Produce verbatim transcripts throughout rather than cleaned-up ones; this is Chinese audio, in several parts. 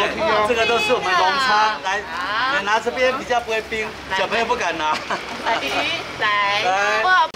这个都是我们龙仓来，你拿这边比较不会冰，小朋友不敢拿。 来，来， 来。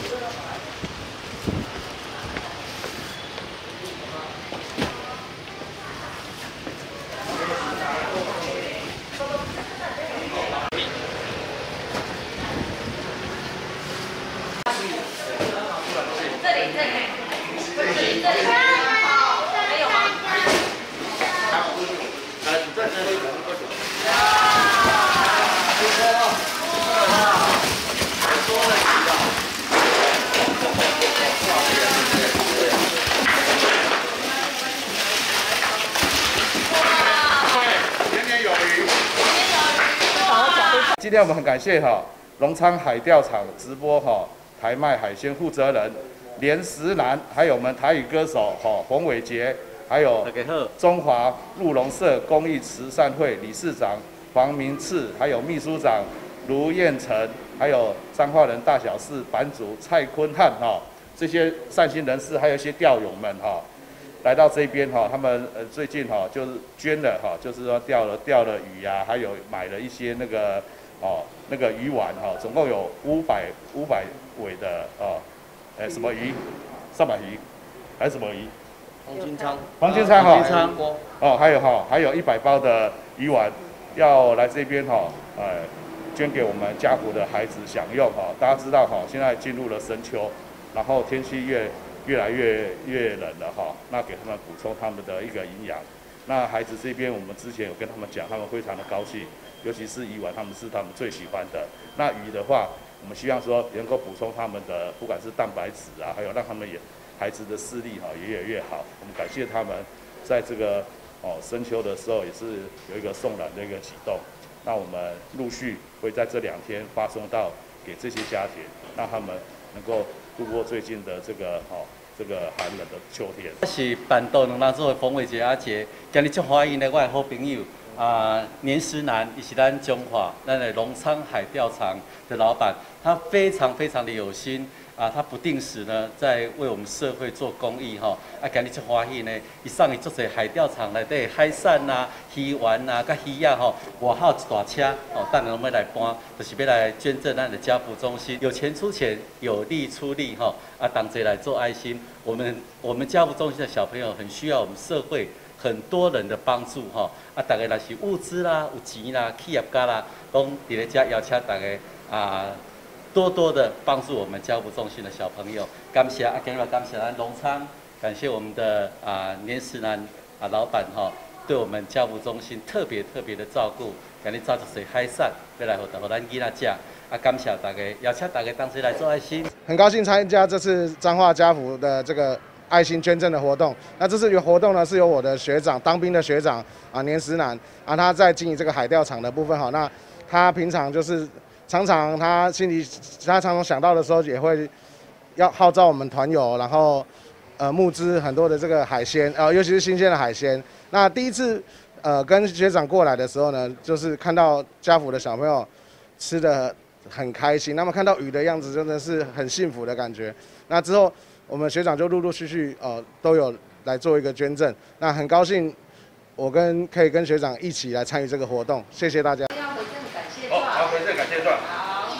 今天我们很感谢哈龙昌海钓场直播哈台卖海鲜负责人连石南，还有我们台语歌手哈洪伟杰，还有中华鹿茸社公益慈善会理事长黄明次，还有秘书长卢彦成，还有彰化人大小事版主蔡坤汉哈这些善心人士，还有一些钓友们哈来到这边哈，他们呃最近哈就是捐了哈，就是说钓了钓了鱼呀、啊，还有买了一些那个。 哦，那个鱼丸哈、哦，总共有五百五百尾的哦，呃，什么鱼？上百鱼，还是什么鱼？ 黄金鲳。 黄金鲳哈。 黄金鲳。 哦，还有哈、哦，还有一百包的鱼丸，要来这边哈、哦，呃，捐给我们家福的孩子享用哈、哦。大家知道哈、哦，现在进入了深秋，然后天气越越来越越冷了哈、哦，那给他们补充他们的一个营养。那孩子这边我们之前有跟他们讲，他们非常的高兴。 尤其是鱼丸，他们是他们最喜欢的。那鱼的话，我们希望说能够补充他们的，不管是蛋白质啊，还有让他们也孩子的视力哈也越来越好。我们感谢他们在这个哦深秋的时候，也是有一个送卵的一个启动。那我们陆续会在这两天发送到给这些家庭，让他们能够度过最近的这个哦这个寒冷的秋天。 我是板豆两人组的冯伟杰阿杰，今日足欢迎的我的好朋友。 啊，年石南，也是咱中华咱的龙昌海钓场的老板，他非常非常的有心啊，他不定时呢在为我们社会做公益哈。啊，今日足欢喜呢，伊送去做者海钓场内底海产呐、鱼丸呐、甲鱼啊吼，外口一大车哦，等下拢要来搬，就是要来捐赠咱的家福中心，有钱出钱，有力出力哈。啊，同齐来做爱心，我们我们家福中心的小朋友很需要我们社会。 很多人的帮助哈，啊，大家若是物资啦、有钱啦、企业家啦，拢伫咧遮邀请大家啊，多多的帮助我们家福中心的小朋友。感谢啊，今日感谢咱龙昌，感谢我们的啊年石南啊老板哈，对我们家福中心特别特别的照顾，今日早就水海产，要来互互咱囡仔食。啊，感谢大家，邀请大家当时来做爱心。 很高兴参加这次彰化家福的这个。 爱心捐赠的活动，那这次有活动呢，是由我的学长当兵的学长啊年石南啊，他在经营这个海钓场的部分哈。那他平常就是常常他心里他常常想到的时候，也会要号召我们团友，然后呃募资很多的这个海鲜，呃尤其是新鲜的海鲜。那第一次呃跟学长过来的时候呢，就是看到家福的小朋友吃的很开心，那么看到鱼的样子，真的是很幸福的感觉。那之后。 我们学长就陆陆续续呃都有来做一个捐赠，那很高兴我跟可以跟学长一起来参与这个活动，谢谢大家。 要回赠感谢状。 好，回赠感谢状。 好。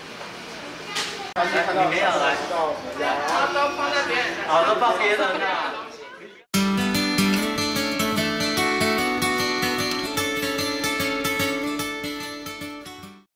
来，你没有来。 好，都放在别人的。 好，都放别人的。